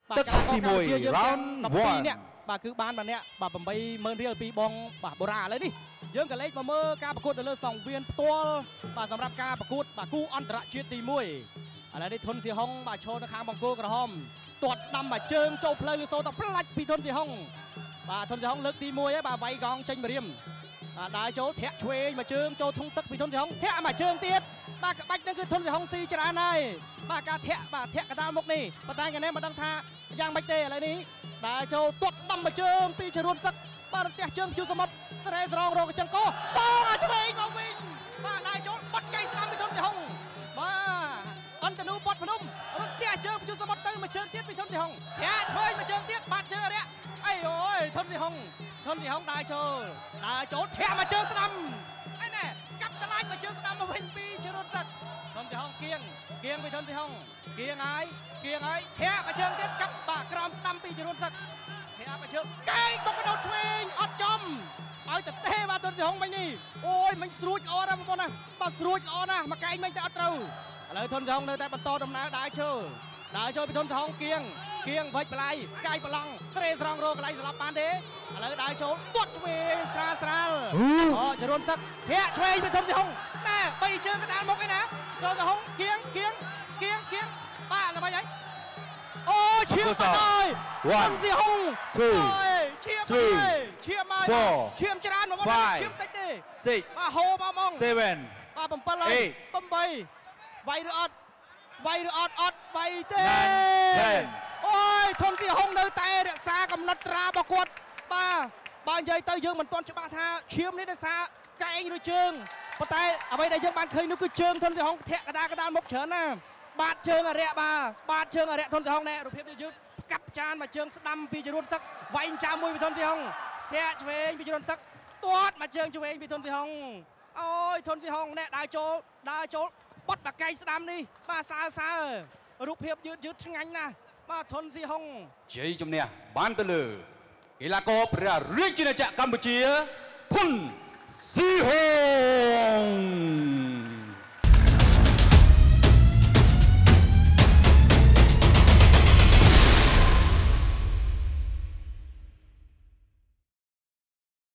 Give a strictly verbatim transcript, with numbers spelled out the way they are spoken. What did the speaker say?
ទឹកទីមួយ round one เนี่ยបាទគឺបានបាទអ្នកបាទeightម៉ឺនរៀលពីបងបាទបូរ៉ាឥឡូវនេះយើងក៏លេខមកមើលការប្រកួតទៅលើសង្វៀនផ្ទាល់បាទសម្រាប់ការប្រកួតបាទគូអន្តរជាតិទីមួយឥឡូវនេះធុនស៊ីហុងបាទឈរនៅខាងបង្គោលក្រហមទាត់ស្ដាំបាទជើងចូលផ្លូវលឺសូតផ្លាច់ពីធុនស៊ីហុងបាទធុនស៊ីហុងលើកទីមួយហើយបាទវាយកងចេញម្រាមបាទដើរចូលធាក់ឆ្វេងមកជើងចូលធុងទឹកពីធុនស៊ីហុងធាក់មកជើងទៀតបាទក្បាច់នឹងគឺធុនស៊ីហុងស៊ីច្រើនហើយបាទការធាក់បាទធាក់កណ្ដាលមុខនេះប៉ុន្តែកានេះមិនដឹងថាយ៉ាងម៉េចទេឥឡូវនេះដើរចូលទាត់ស្ដាំមកជើងពីចរួនសឹកបាទរទះជើងជួសមុទ្រស្រែស្រងរកចង្កោសងអាឆ្វេងមកវិញបាទដើរចូលបត់កៃស្ដាំពីធុនស៊ីហុងបាទអន្តនូបត់ភ្នំរទះជើងជួសមុទ្រទៅមកជើងទៀតពីធុនស៊ីហុងធាក់ឆ្វេងមកជើងទៀតបាត់ជើងអរិយអីអូយធុនស៊ីហុងធុនស៊ីហុងដើរចូលដើរចូលធាក់មកជើងស្ដាំអីណែកាប់តឡាច់មកជើងស្ដាំមកវិញពីចរួនសឹកធុនស៊ីហុងគៀងគៀងពីធុនស៊ីហុងគៀងហើយគៀងហើយធាក់មកជើងទៀតកាប់បាទក្រោមស្ដាំពីចរួនសឹកធាក់មកជើងកែងបុកកដោតឆ្វេងអត់ចំឲ្យតែទេបាទធុនស៊ីហុងមិញនេះអូយមិញស្រួចល្អណាស់បងប្អូនណាបាទស្រួចល្អណាស់មកកែងមិញតែអត់ត្រូវឥឡូវធុនស៊ីហុងនៅតែបន្តដំណើរដើរចូលដើរចូលពីធុនស៊ីហុងគៀងគៀងវិចបល័យកាយប្រឡងស្រេស្រង់រកកន្លែងស្លាប់បានទេឥឡូវដើរចូលទាត់ឆ្វេងស្រាលស្រាលអូចរួនសឹកធាក់ឆ្វេងពីធុនស៊ីហុងតែបីជើងកណ្ដាលមុខឯណាធុនស៊ីហុងគៀងគៀងគៀងគៀងបាទល្បីហើយអូឈៀមបាត់ហើយធុនស៊ីហុងអូយឈៀមហើយឈៀមហើយឈៀមច្រើនមកបងឈៀមតិចទេបាទហូបមកហ្មង seven បាទsevenហើយeightវាយឬអត់វាយឬអត់អត់វាយទេអូយធុនស៊ីហុងនៅតែរក្សាកំណត់ត្រារបស់គាត់បាទបើនិយាយទៅយើងមិនទាន់ច្បាស់ថាឈាមនេះដោយសារកែងឬជើងប៉ុន្តែអ្វីដែលយើងបានឃើញនោះគឺជើងធុនស៊ីហុងធាក់កដាកដាមុខច្រើនណាបាតជើងអរិយបាទបាតជើងអរិយធុនស៊ីហុងណែរូបភាពយឺតកាប់ចានមកជើងស្ដាំពីចរួនសឹកវាយចាមមួយពីធុនស៊ីហុងធាក់ឆ្វេងពីចរួនសឹកទាត់មកជើងឆ្វេងពីធុនស៊ីហុងអូយធុនស៊ីហុងណែដើរចូលដើរចូលបត់បកែងស្ដាំនេះបាទសើសើរូបភាពយឺតយឺតឆ្ងាញ់ណាស់បាទធុនស៊ីហុងជ័យជំនះបានទៅលើកីឡាករព្រះរាជាណាចក្រកម្ពុជាធុនស៊ីហុង